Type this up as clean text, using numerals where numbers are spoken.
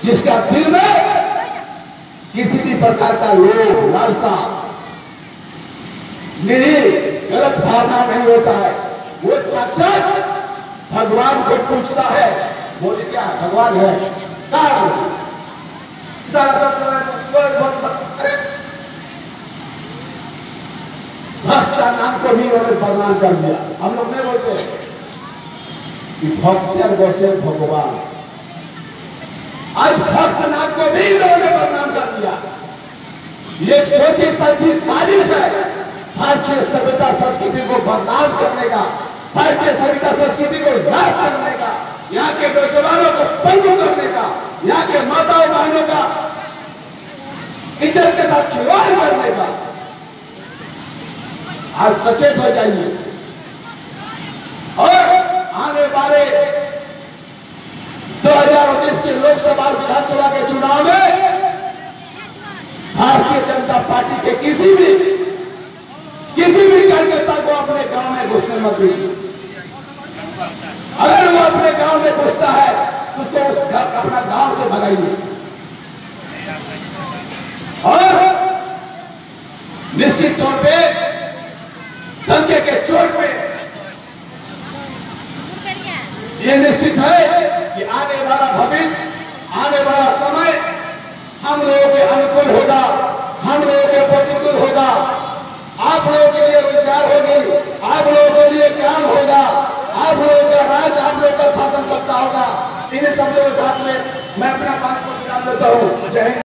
जिसका दिल में किसी भी प्रकार का लोभ, लालसा, गलत भावना नहीं होता है, वो साक्षात भगवान को पूछता है, बोले क्या भगवान है, भक्त का नाम को भी उन्होंने बदनाम कर दिया। हम लोग नहीं बोलते कि भक्त वैसे भगवान, आज भक्त नाम को भी उन्होंने बदनाम कर दिया। ये सोची समझी साजिश है भारतीय सभ्यता संस्कृति को बदनाम करने का, भारतीय सभ्यता संस्कृति को नाश करने का, यहाँ के नौजवानों को पंगु करने का, यहाँ के माताओं बहनों का इज्जत के साथ खिलवाड़ करने का। आज सचेत हो जाइए और आने वाले 2019 के लोकसभा और विधानसभा के चुनाव में भारतीय जनता पार्टी के किसी भी कार्यकर्ता को अपने गांव में घुसने मत दीजिए। अगर वो अपने गांव में घुसता है तो उसको अपना गांव से भगाइए और निश्चित तौर पे दंगे के चोट पे ये निश्चित है कि आने वाला भविष्य, आने वाला समय हम लोगों के अनुकूल होगा, हम लोगों के प्रतिकूल होगा। आप लोगों के लिए रोजगार होगी, आप लोगों के लिए काम होगा, आप लोगों का राज, आप लोगों का शासन सत्ता होगा। इन शब्दों के साथ में मैं अपना बात को विराम देता हूँ। जय हिंद।